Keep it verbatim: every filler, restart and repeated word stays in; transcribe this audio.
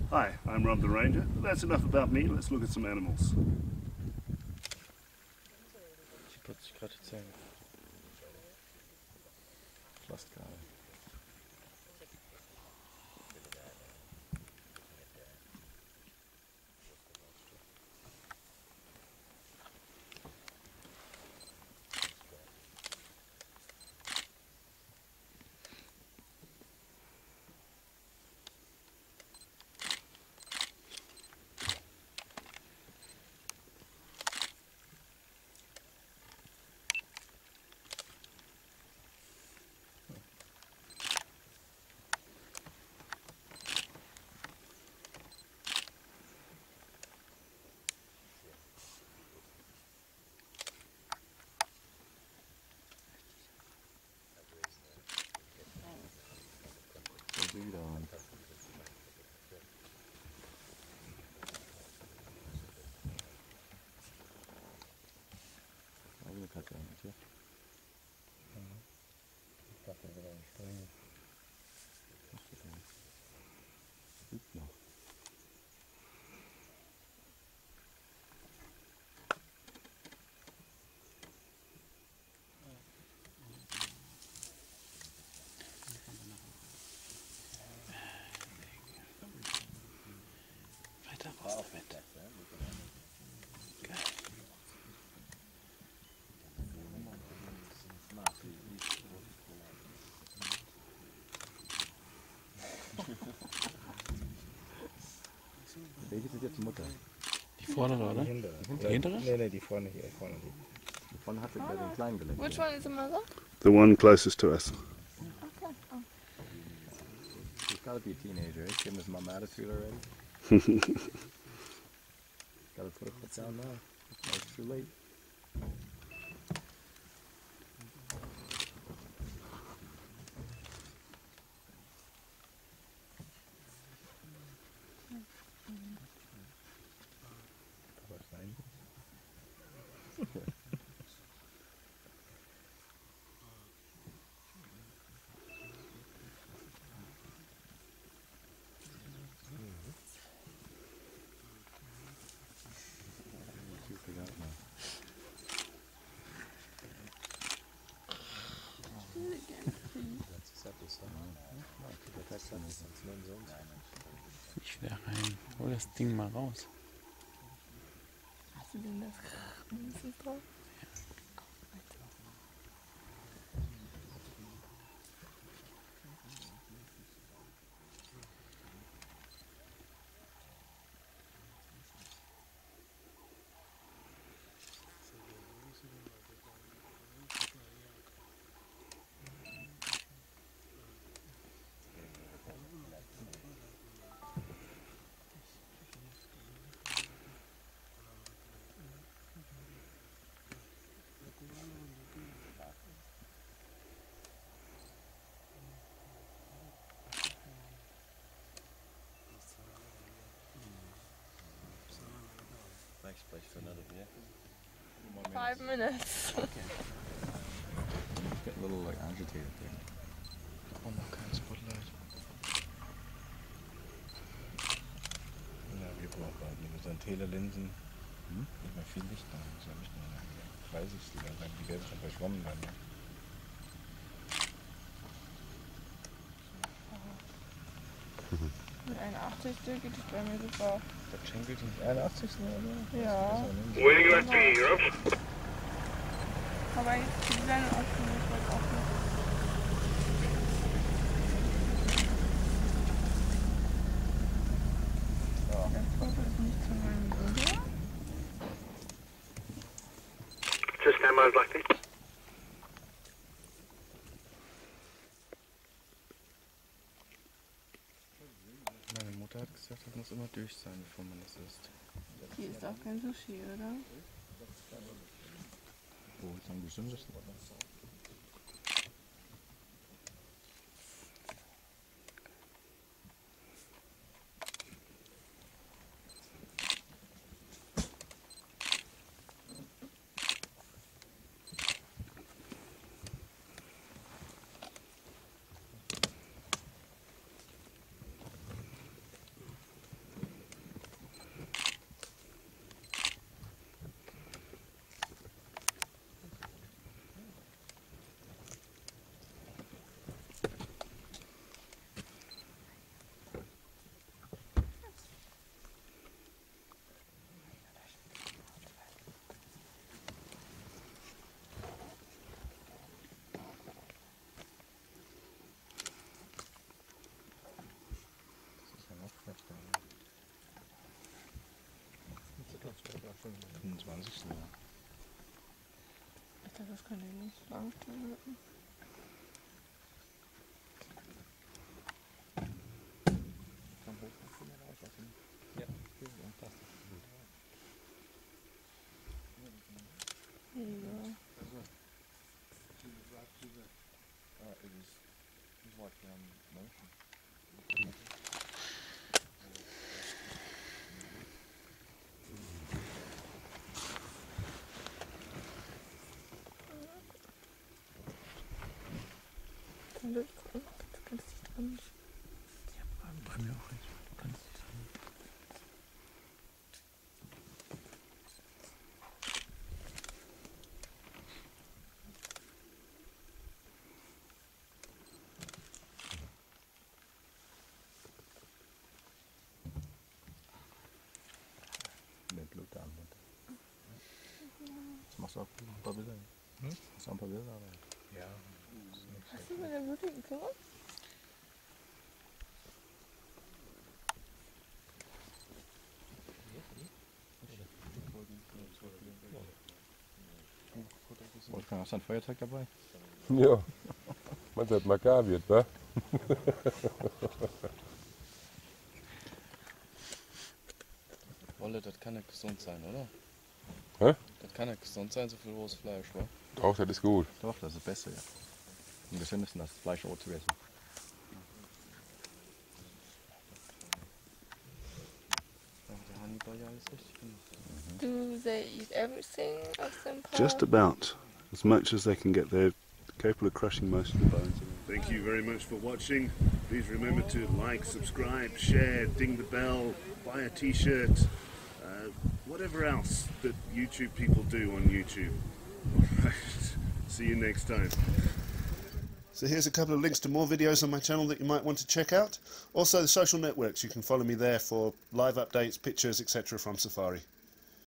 Hi, I'm Rob the Ranger. But that's enough about me. Let's look at some animals. Ich putze gerade die Zähne. Fast gerade. Wieder an. Also eine Katze eigentlich, ja? Ich dachte, wir werden springen. Was ist das denn? Übt noch. Raus damit. Geil. Welche sind jetzt Mutter? Die vordere, oder? Die hintere. Die hintere? Nee, nee, die vorne hier. Vorne die. Die vorne hat sie gleich den kleinen gelegt. Which one is the mother? The one closest to us. Okay. Oh. She's got to be a teenager, right? Giving his mom attitude already. Gotta put her foot down now. It's too late. Ich wieder rein. Hol das Ding mal raus. Hast du denn das mindestens drauf? Five minutes. Get a little like agitated there. Oh, noch kein Spotlight. Ja, wir brauchen bald mit unseren Telelinsen Hm? nicht mehr viel Licht haben. Das ist ja nicht mehr dreißig, die werden schon verschwommen dann. Ne? Mit einundachtzig geht es bei mir super. Der schenkelt nicht einundachtzig oder? Ja. Waiting on P, you're up. Aber jetzt die Blende offen, ich wollte auch nicht. Das Foto ist nicht zu meinem Bruder. Just stand by like this. Meine Mutter hat gesagt, das muss immer durch sein, bevor man das isst. Hier ist auch kein Sushi, oder? Wo ist am gesündesten? fünfundzwanzig. Alter, das kann ich nicht lang halten. Ja. Kann du gucken? Du kannst dich dran. Ja, bei mir auch nicht. Du kannst dich dran. Den Blutarm. Das machst du auch ein paar Bilder. Hm? Machst du auch ein paar Bilder? Aber ja. Hast du mit der blutigen Finger? Wolfgang, hast du ein Feuerzeug dabei? Ja, man sagt makaber wird, wa? Wolle, das kann nicht gesund sein, oder? Hä? Das kann nicht gesund sein, so viel rohes Fleisch, wa? Doch, das ist gut. Doch, das ist das Beste, ja. Am gesündesten das Fleisch roh zu essen. Der Hannibal ja ist richtig genug. Do they eat everything of them? Just about. As much as they can get. They're capable of crushing most of the bones. Thank you very much for watching. Please remember to like, subscribe, share, ding the bell, buy a t-shirt, uh, whatever else that YouTube people do on YouTube. Alright, see you next time. So here's a couple of links to more videos on my channel that you might want to check out. Also the social networks, you can follow me there for live updates, pictures, et cetera from Safari.